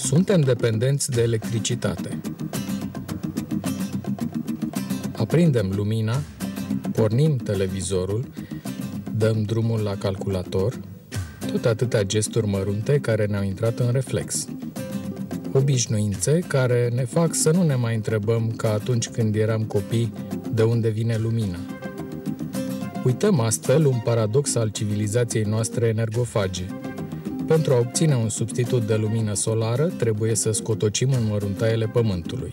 Suntem dependenți de electricitate. Aprindem lumina, pornim televizorul, dăm drumul la calculator, tot atâtea gesturi mărunte care ne-au intrat în reflex. Obișnuințe care ne fac să nu ne mai întrebăm ca atunci când eram copii de unde vine lumina. Uităm astfel un paradox al civilizației noastre energofage. Pentru a obține un substitut de lumină solară, trebuie să scotocim înmăruntaiele pământului.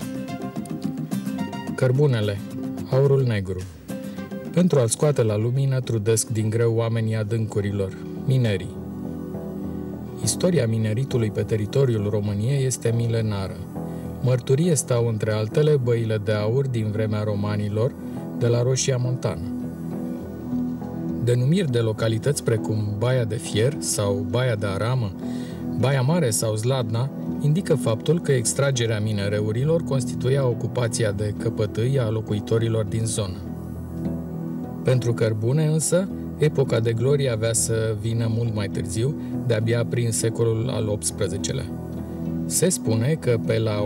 Cărbunele, aurul negru. Pentru a-l scoate la lumină, trudesc din greu oamenii adâncurilor, minerii. Istoria mineritului pe teritoriul României este milenară. Mărturie stau între altele băile de aur din vremea romanilor, de la Roșia Montană. Denumiri de localități precum Baia de Fier sau Baia de Aramă, Baia Mare sau Zladna indică faptul că extragerea minereurilor constituia ocupația de căpătâi a locuitorilor din zonă. Pentru cărbune însă, epoca de glorie avea să vină mult mai târziu, de-abia prin secolul al XVIII-lea. Se spune că pe la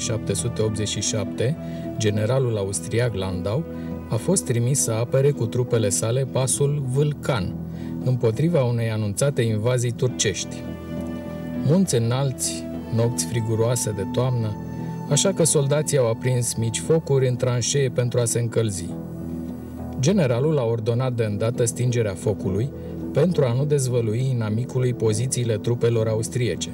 1787, generalul austriac Landau a fost trimis să apere cu trupele sale pasul Vâlcan, împotriva unei anunțate invazii turcești. Munți înalți, nopți friguroase de toamnă, așa că soldații au aprins mici focuri în tranșee pentru a se încălzi. Generalul a ordonat de îndată stingerea focului pentru a nu dezvălui inamicului pozițiile trupelor austriece.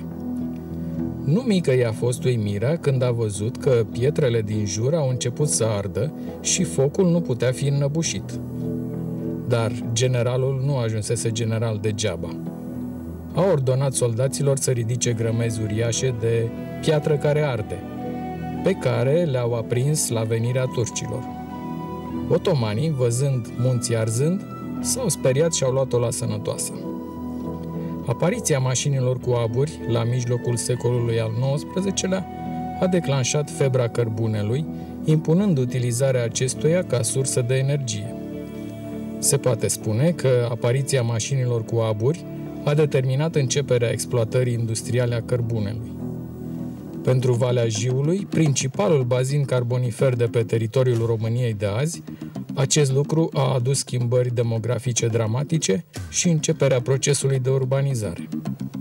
Nu mică i-a fost uimirea când a văzut că pietrele din jur au început să ardă și focul nu putea fi înnăbușit. Dar generalul nu ajunsese general degeaba. A ordonat soldaților să ridice grămezi uriașe de piatră care arde, pe care le-au aprins la venirea turcilor. Otomanii, văzând munții arzând, s-au speriat și au luat-o la sănătoasă. Apariția mașinilor cu aburi, la mijlocul secolului al XIX-lea, a declanșat febra cărbunelui, impunând utilizarea acestuia ca sursă de energie. Se poate spune că apariția mașinilor cu aburi a determinat începerea exploatării industriale a cărbunelui. Pentru Valea Jiului, principalul bazin carbonifer de pe teritoriul României de azi, acest lucru a adus schimbări demografice dramatice și începerea procesului de urbanizare.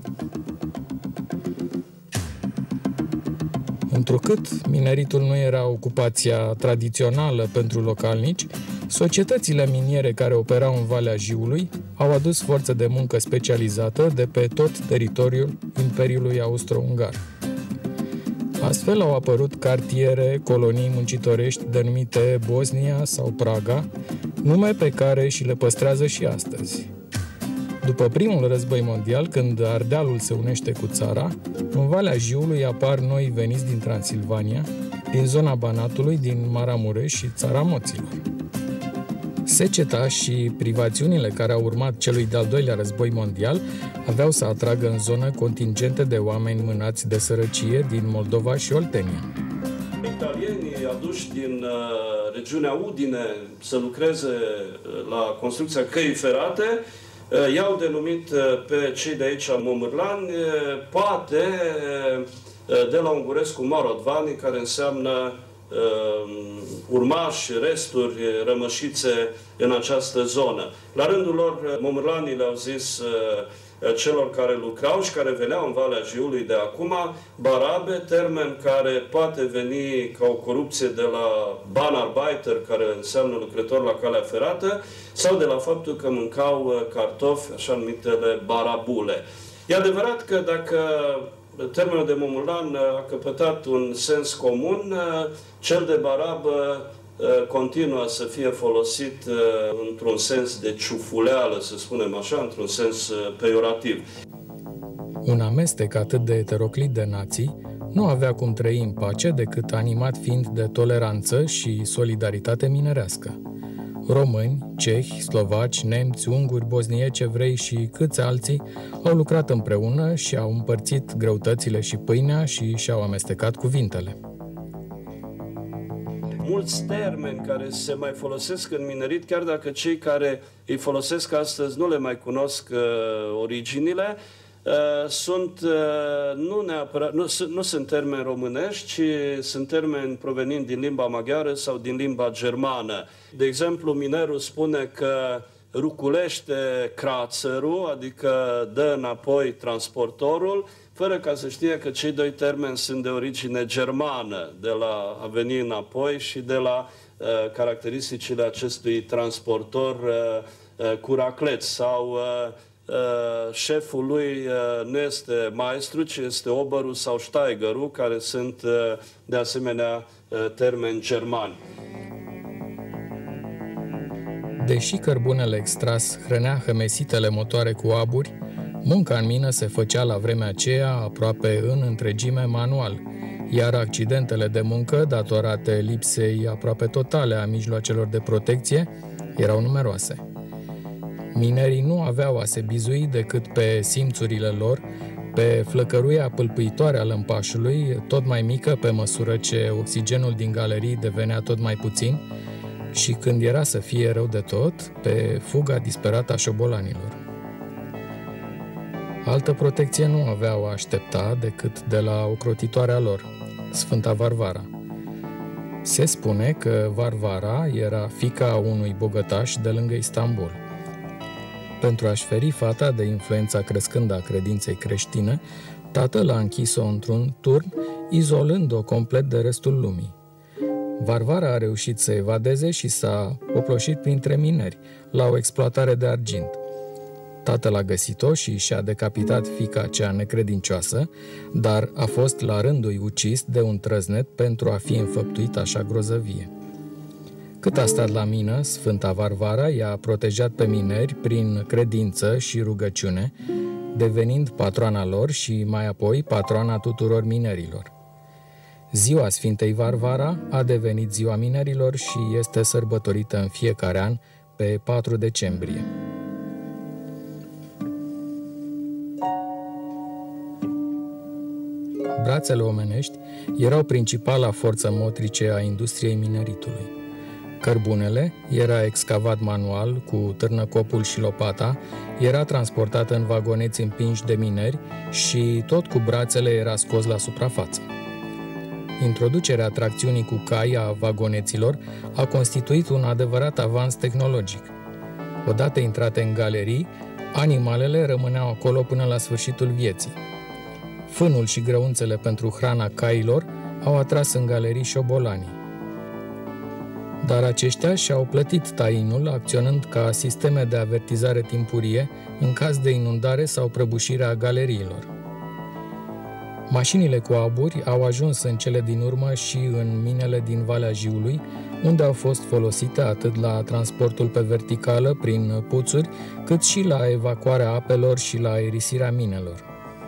Întrucât mineritul nu era ocupația tradițională pentru localnici, societățile miniere care operau în Valea Jiului au adus forță de muncă specializată de pe tot teritoriul Imperiului Austro-Ungar. Astfel au apărut cartiere, colonii muncitorești denumite Bosnia sau Praga, nume pe care și le păstrează și astăzi. După primul război mondial, când Ardealul se unește cu țara, în Valea Jiului apar noi veniți din Transilvania, din zona Banatului, din Maramureș și țara Moților. Seceta și privațiunile care au urmat celui de-al doilea război mondial aveau să atragă în zonă contingente de oameni mânați de sărăcie din Moldova și Oltenia. Italienii aduși din regiunea Udine să lucreze la construcția căii ferate i-au denumit pe cei de aici momârlani, poate de la ungurescu Marodvani, care înseamnă urmași, resturi, rămășițe în această zonă. La rândul lor, momârlanii le-au zis celor care lucrau și care veneau în Valea Jiului de acum, barabe, termen care poate veni ca o corupție de la Bahnarbeiter, care înseamnă lucrător la calea ferată, sau de la faptul că mâncau cartofi, așa numitele barabule. E adevărat că dacă termenul de momârlan a căpătat un sens comun, cel de barabă continuă să fie folosit într-un sens de ciufuleală, să spunem așa, într-un sens peiorativ. Un amestec atât de eteroclit de nații nu avea cum trăi în pace decât animat fiind de toleranță și solidaritate minerească. Români, cehi, slovaci, nemți, unguri, bosnieci, evrei și câți alții au lucrat împreună și au împărțit greutățile și pâinea și și-au amestecat cuvintele. Mulți termeni care se mai folosesc în minerit, chiar dacă cei care îi folosesc astăzi nu le mai cunosc originile, nu sunt termeni românești, ci sunt termeni provenind din limba maghiară sau din limba germană. De exemplu, minerul spune că ruculește crațărul, adică dă înapoi transportorul, fără ca să știe că cei doi termeni sunt de origine germană, de la a veni înapoi și de la caracteristicile acestui transportor cu raclet. Sau șeful lui nu este maestru, ci este oberul sau steigerul, care sunt de asemenea termeni germani. Deși cărbunele extras hrănea hămesitele motoare cu aburi, munca în mină se făcea la vremea aceea aproape în întregime manual, iar accidentele de muncă, datorate lipsei aproape totale a mijloacelor de protecție, erau numeroase. Minerii nu aveau a se bizui decât pe simțurile lor, pe flăcăruia pâlpâitoare a lămpașului, tot mai mică pe măsură ce oxigenul din galerii devenea tot mai puțin, și când era să fie rău de tot, pe fuga disperată a șobolanilor. Altă protecție nu aveau a aștepta decât de la ocrotitoarea lor, Sfânta Varvara. Se spune că Varvara era fiica unui bogătaș de lângă Istanbul. Pentru a-și feri fata de influența crescândă a credinței creștine, tatăl a închis-o într-un turn, izolând-o complet de restul lumii. Varvara a reușit să evadeze și s-a oploșit printre mineri, la o exploatare de argint. Tatăl a găsit-o și și-a decapitat fiica cea necredincioasă, dar a fost la rândul ucis de un trăznet pentru a fi înfăptuit așa grozăvie. Cât a stat la mină, Sfânta Varvara i-a protejat pe mineri prin credință și rugăciune, devenind patroana lor și mai apoi patroana tuturor minerilor. Ziua Sfintei Varvara a devenit ziua minerilor și este sărbătorită în fiecare an pe 4 decembrie. Brațele omenești erau principala forță motrice a industriei mineritului. Cărbunele era excavat manual cu târnăcopul și lopata, era transportat în vagoneți împinși de mineri și tot cu brațele era scos la suprafață. Introducerea tracțiunii cu cai a vagoneților a constituit un adevărat avans tehnologic. Odată intrate în galerii, animalele rămâneau acolo până la sfârșitul vieții. Fânul și grăunțele pentru hrana cailor au atras în galerii șobolanii. Dar aceștia și-au plătit tainul acționând ca sisteme de avertizare timpurie în caz de inundare sau prăbușire a galeriilor. Mașinile cu aburi au ajuns în cele din urmă și în minele din Valea Jiului, unde au fost folosite atât la transportul pe verticală prin puțuri, cât și la evacuarea apelor și la aerisirea minelor.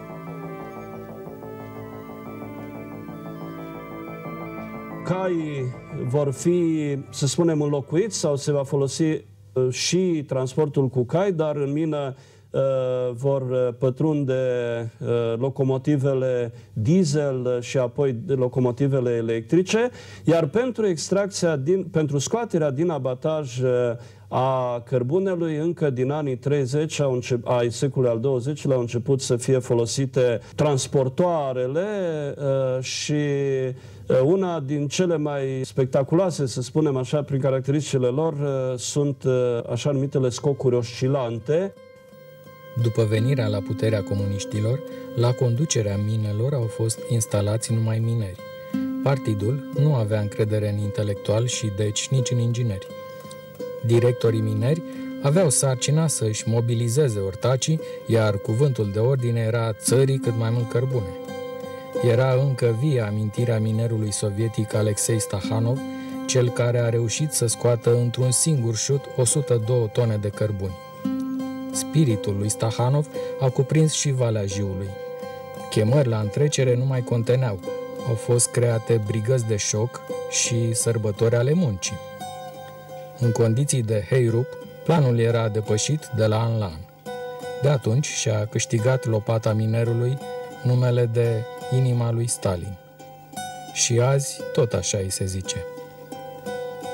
Caii vor fi, să spunem, înlocuiți sau se va folosi și transportul cu cai, dar în mină vor pătrunde locomotivele diesel și apoi locomotivele electrice, iar pentru scoaterea din abataj a cărbunelui, încă din anii 30 ai secolului al XX-lea au început să fie folosite transportoarele și una din cele mai spectaculoase, să spunem așa, prin caracteristicile lor, sunt așa numitele scocuri oscilante. După venirea la puterea comuniștilor, la conducerea minelor au fost instalați numai mineri. Partidul nu avea încredere în intelectuali și deci nici în ingineri. Directorii mineri aveau sarcina să își mobilizeze ortacii, iar cuvântul de ordine era țării cât mai mult cărbune. Era încă vie amintirea minerului sovietic Alexei Stahanov, cel care a reușit să scoată într-un singur șut 102 tone de cărbuni. Spiritul lui Stahanov a cuprins și Valea Jiului. Chemări la întrecere nu mai conteneau. Au fost create brigăzi de șoc și sărbători ale muncii. În condiții de heirup, planul era depășit de la an la an. De atunci și-a câștigat lopata minerului numele de inima lui Stalin. Și azi tot așa îi se zice.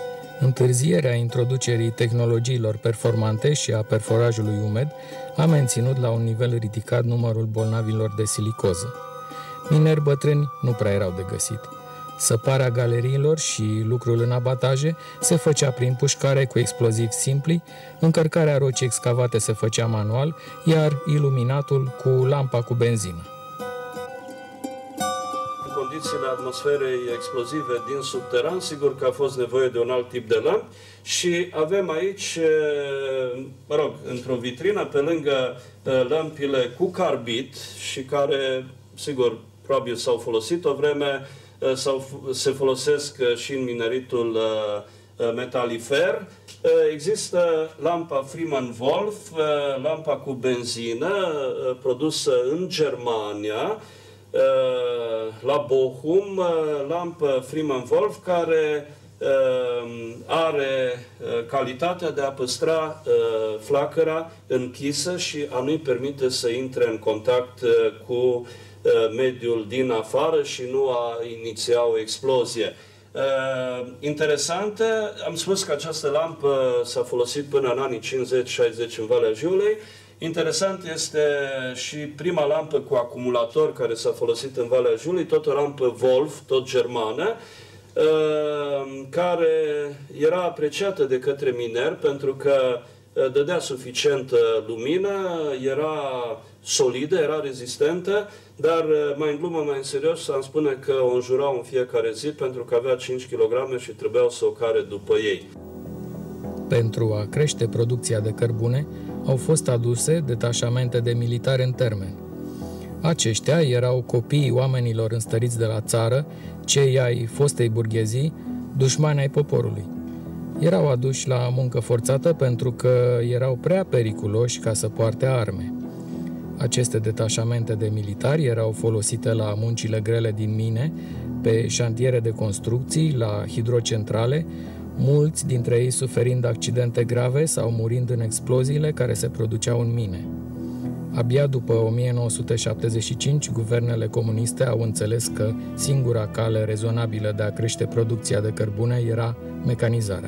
Întârzierea introducerii tehnologiilor performante și a perforajului umed a menținut la un nivel ridicat numărul bolnavilor de silicoză. Mineri bătrâni nu prea erau de găsit. Săparea galeriilor și lucrul în abataje se făcea prin pușcare cu explozivi simpli, încărcarea rocii excavate se făcea manual, iar iluminatul cu lampa cu benzină. În condițiile atmosferei explozive din subteran, sigur că a fost nevoie de un alt tip de lampi și avem aici, într-o vitrină, pe lângă lămpile cu carbid și care, sigur, probabil s-au folosit o vreme, sau se folosesc și în mineritul metalifer. Există lampa Freeman Wolf, lampa cu benzină, produsă în Germania, la Bochum, lampă Freeman Wolf, care are calitatea de a păstra flacăra închisă și a nu-i permite să intre în contact cu mediul din afară și nu a iniția o explozie. Interesantă, am spus că această lampă s-a folosit până în anii 50-60 în Valea Jiului. Interesant este și prima lampă cu acumulator care s-a folosit în Valea Jiului, tot o lampă Wolf, tot germană, care era apreciată de către mineri pentru că dădea suficientă lumină, era solidă, era rezistentă, dar mai în glumă, mai în serios, am spune că o înjurau în fiecare zi pentru că avea 5 kg și trebuiau să o care după ei. Pentru a crește producția de cărbune, au fost aduse detașamente de militari în termen. Aceștia erau copiii oamenilor înstăriți de la țară, cei ai fostei burghezii, dușmani ai poporului. Erau aduși la muncă forțată pentru că erau prea periculoși ca să poarte arme. Aceste detașamente de militari erau folosite la muncile grele din mine, pe șantiere de construcții, la hidrocentrale, mulți dintre ei suferind accidente grave sau murind în exploziile care se produceau în mine. Abia după 1975, guvernele comuniste au înțeles că singura cale rezonabilă de a crește producția de cărbune era mecanizarea.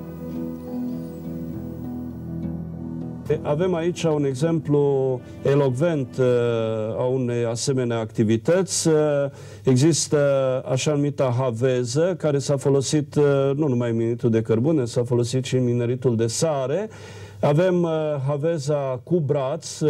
Avem aici un exemplu elocvent a unei asemenea activități. Există așa numita haveză, care s-a folosit nu numai în mineritul de cărbune, s-a folosit și în mineritul de sare. Avem haveza cu braț,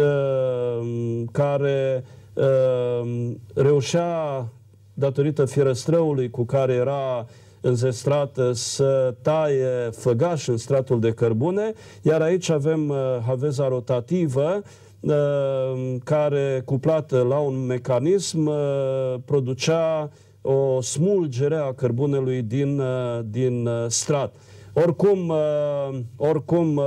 care reușea, datorită fierăstrăului cu care era înzestrată, să taie făgaș în stratul de cărbune, iar aici avem haveza rotativă, care, cuplată la un mecanism, producea o smulgere a cărbunelui din strat. Oricum,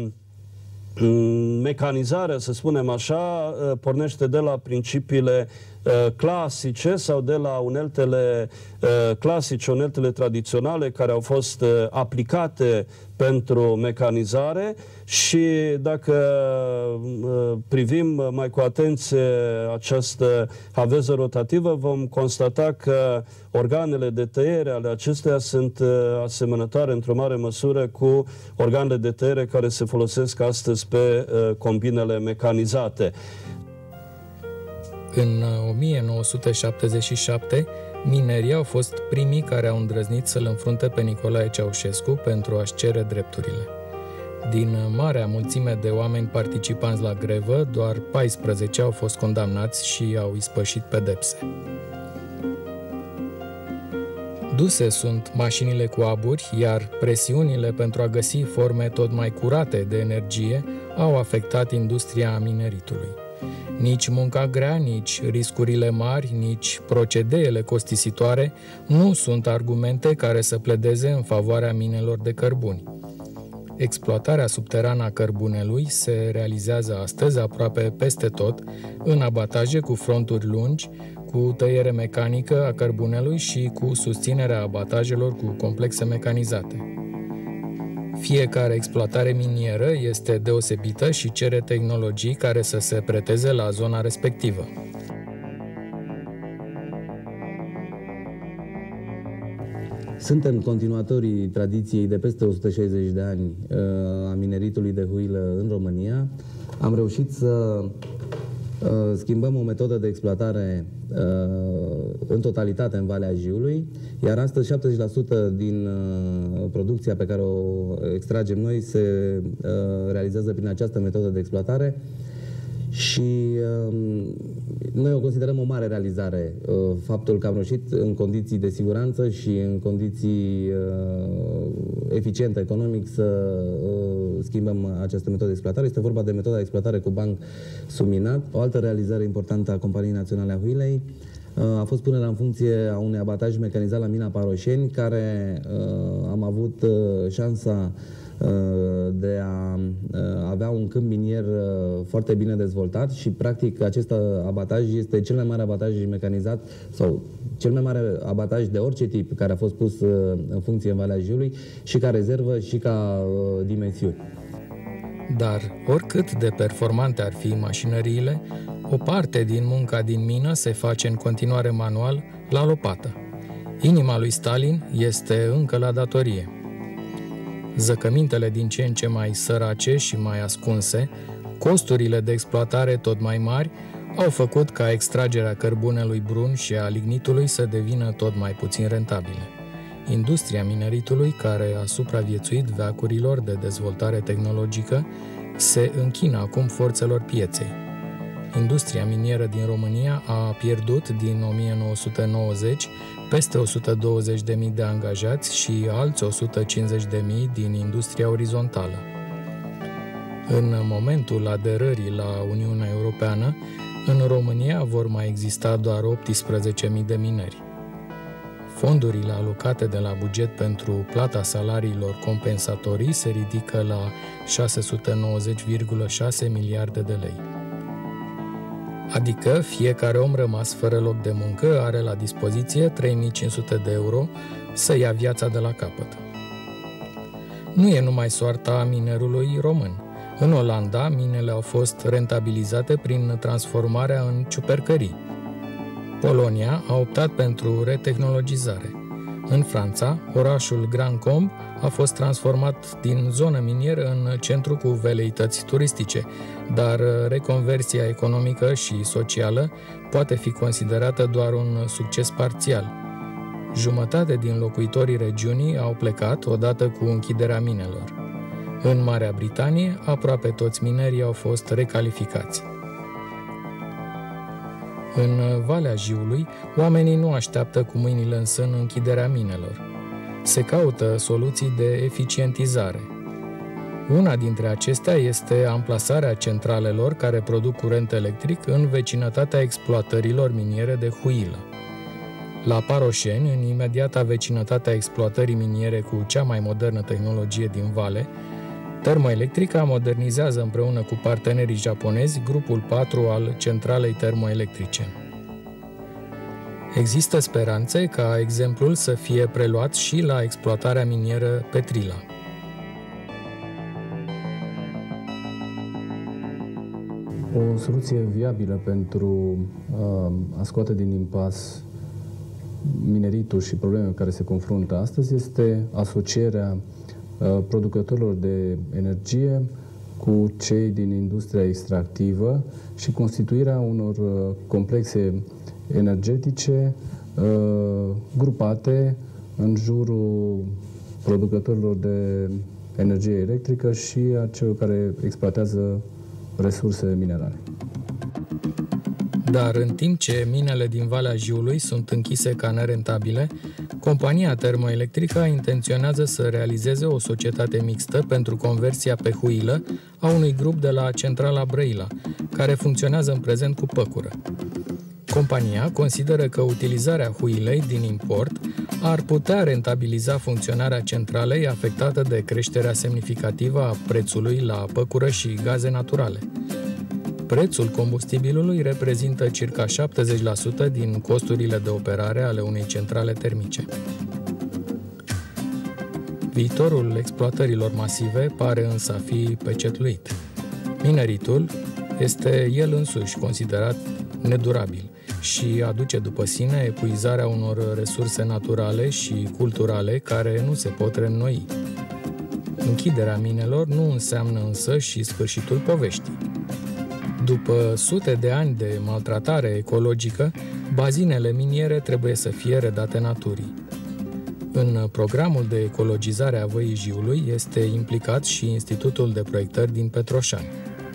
mecanizarea, să spunem așa, pornește de la principiile clasice sau de la uneltele clasice, uneltele tradiționale care au fost aplicate pentru mecanizare și dacă privim mai cu atenție această haveză rotativă, vom constata că organele de tăiere ale acesteia sunt asemănătoare într-o mare măsură cu organele de tăiere care se folosesc astăzi pe combinele mecanizate. În 1977, minerii au fost primii care au îndrăznit să-l înfrunte pe Nicolae Ceaușescu pentru a-și cere drepturile. Din marea mulțime de oameni participanți la grevă, doar 14 au fost condamnați și au ispășit pedepse. Duse sunt mașinile cu aburi, iar presiunile pentru a găsi forme tot mai curate de energie au afectat industria mineritului. Nici munca grea, nici riscurile mari, nici procedeele costisitoare nu sunt argumente care să pledeze în favoarea minelor de cărbuni. Exploatarea subterană a cărbunelui se realizează astăzi aproape peste tot, în abataje cu fronturi lungi, cu tăiere mecanică a cărbunelui și cu susținerea abatajelor cu complexe mecanizate. Fiecare exploatare minieră este deosebită și cere tehnologii care să se preteze la zona respectivă. Suntem continuatorii tradiției de peste 160 de ani a mineritului de huilă în România. Am reușit să schimbăm o metodă de exploatare în totalitate în Valea Jiului, iar astăzi 70% din producția pe care o extragem noi se realizează prin această metodă de exploatare și noi o considerăm o mare realizare, faptul că am reușit în condiții de siguranță și în condiții eficiente economic să schimbăm această metodă de exploatare. Este vorba de metoda de exploatare cu banc subminat. O altă realizare importantă a Companiei Naționale a Huilei a fost punerea în funcție a unui abataj mecanizat la mina Paroșeni, care am avut șansa de a avea un câmp minier foarte bine dezvoltat și practic acest abataj este cel mai mare abataj mecanizat sau cel mai mare abataj de orice tip care a fost pus în funcție în Valea Jiului și ca rezervă și ca dimensiuni. Dar oricât de performante ar fi mașinăriile, o parte din munca din mină se face în continuare manual la lopată. Inima lui Stalin este încă la datorie. Zăcămintele din ce în ce mai sărace și mai ascunse, costurile de exploatare tot mai mari, au făcut ca extragerea cărbunelui brun și a lignitului să devină tot mai puțin rentabile. Industria mineritului, care a supraviețuit veacurilor de dezvoltare tehnologică, se închină acum forțelor pieței. Industria minieră din România a pierdut din 1990 peste 120.000 de angajați și alți 150.000 din industria orizontală. În momentul aderării la Uniunea Europeană, în România vor mai exista doar 18.000 de mineri. Fondurile alocate de la buget pentru plata salariilor compensatorii se ridică la 690,6 miliarde de lei. Adică fiecare om rămas fără loc de muncă are la dispoziție 3.500 de euro să ia viața de la capăt. Nu e numai soarta minerului român. În Olanda, minele au fost rentabilizate prin transformarea în ciupercării. Polonia a optat pentru retehnologizare. În Franța, orașul Grand Combe a fost transformat din zonă minieră în centru cu veleități turistice, dar reconversia economică și socială poate fi considerată doar un succes parțial. Jumătate din locuitorii regiunii au plecat odată cu închiderea minelor. În Marea Britanie, aproape toți minerii au fost recalificați. În Valea Jiului, oamenii nu așteaptă cu mâinile în sân închiderea minelor. Se caută soluții de eficientizare. Una dintre acestea este amplasarea centralelor care produc curent electric în vecinătatea exploatărilor miniere de huilă. La Paroșeni, în imediata vecinătate a exploatării miniere cu cea mai modernă tehnologie din vale, Termoelectrica modernizează împreună cu partenerii japonezi grupul 4 al centralei termoelectrice. Există speranțe ca exemplul să fie preluat și la exploatarea minieră Petrila. O soluție viabilă pentru a scoate din impas mineritul și problemele cu care se confruntă astăzi este asocierea producătorilor de energie cu cei din industria extractivă și constituirea unor complexe energetice grupate în jurul producătorilor de energie electrică și a celor care exploatează resurse minerale. Dar în timp ce minele din Valea Jiului sunt închise ca nerentabile, compania termoelectrică intenționează să realizeze o societate mixtă pentru conversia pe huilă a unui grup de la centrala Brăila, care funcționează în prezent cu păcură. Compania consideră că utilizarea huilei din import ar putea rentabiliza funcționarea centralei afectată de creșterea semnificativă a prețului la păcură și gaze naturale. Prețul combustibilului reprezintă circa 70% din costurile de operare ale unei centrale termice. Viitorul exploatărilor masive pare însă a fi pecetluit. Mineritul este el însuși considerat nedurabil și aduce după sine epuizarea unor resurse naturale și culturale care nu se pot reînnoi. Închiderea minelor nu înseamnă însă și sfârșitul poveștii. După sute de ani de maltratare ecologică, bazinele miniere trebuie să fie redate naturii. În programul de ecologizare a Văii Jiului este implicat și Institutul de Proiectări din Petroșani.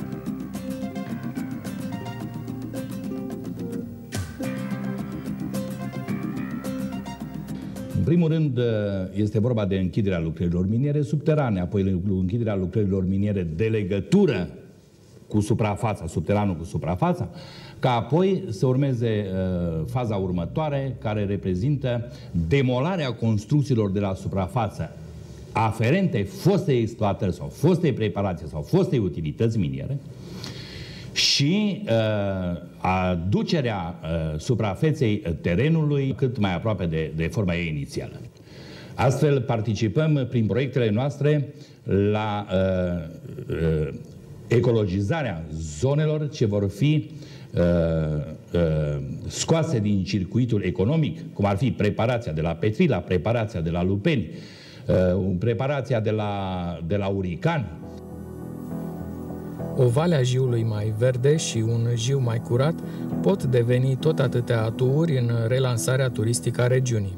În primul rând, este vorba de închiderea lucrărilor miniere subterane, apoi închiderea lucrărilor miniere de legătură cu suprafața, subteranul cu suprafața, ca apoi să urmeze faza următoare, care reprezintă demolarea construcțiilor de la suprafață aferente fostei exploatări sau fostei preparații sau fostei utilități miniere și aducerea suprafeței terenului cât mai aproape de forma ei inițială. Astfel participăm prin proiectele noastre la ecologizarea zonelor ce vor fi scoase din circuitul economic, cum ar fi preparația de la Petrila, preparația de la Lupeni, preparația de la Urican. O vale a Jiului mai verde și un Jiu mai curat pot deveni tot atâtea atuuri în relansarea turistică a regiunii.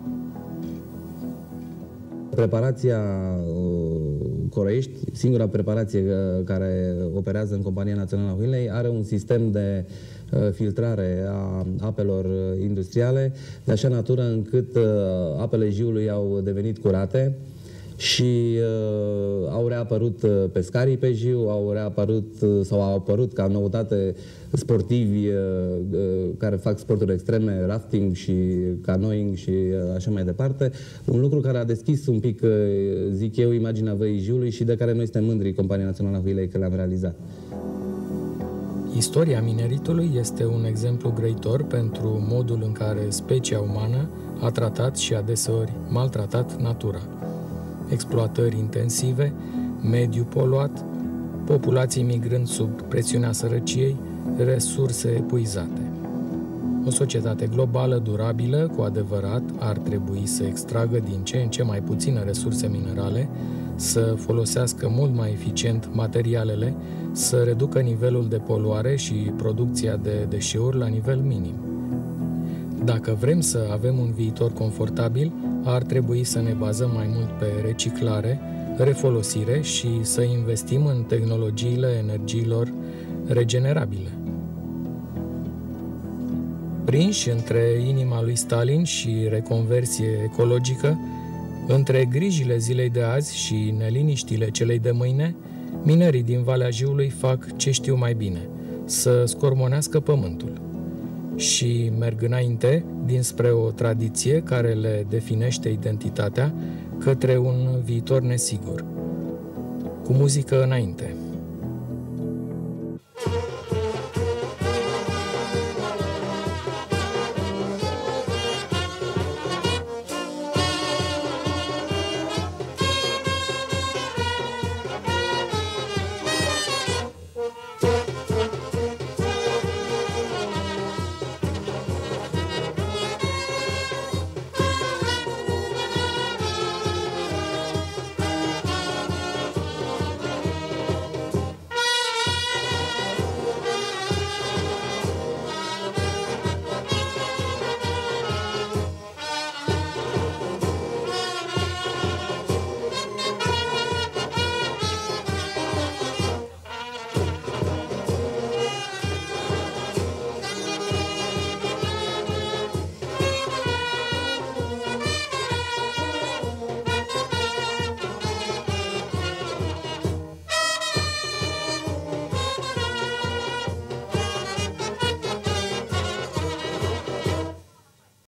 Preparația Corești, singura preparație care operează în Compania Națională a Huilei, are un sistem de filtrare a apelor industriale de așa natură încât apele Jiului au devenit curate și au reapărut pescarii pe Jiu, au apărut ca noutate sportivi care fac sporturi extreme, rafting și canoing și așa mai departe. Un lucru care a deschis un pic, zic eu, imaginea Văii Jiului și de care noi suntem mândri, Compania Națională a Huilei, că le-am realizat. Istoria mineritului este un exemplu grăitor pentru modul în care specia umană a tratat și adeseori maltratat natura. Exploatări intensive, mediu poluat, populații migrând sub presiunea sărăciei, resurse epuizate. O societate globală durabilă, cu adevărat, ar trebui să extragă din ce în ce mai puține resurse minerale, să folosească mult mai eficient materialele, să reducă nivelul de poluare și producția de deșeuri la nivel minim. Dacă vrem să avem un viitor confortabil, ar trebui să ne bazăm mai mult pe reciclare, refolosire și să investim în tehnologiile energiilor regenerabile. Prinși între inima lui Stalin și reconversie ecologică, între grijile zilei de azi și neliniștile celei de mâine, minerii din Valea Jiului fac ce știu mai bine, să scormonească pământul. Și merg înainte, dinspre o tradiție care le definește identitatea, către un viitor nesigur. Cu muzică înainte.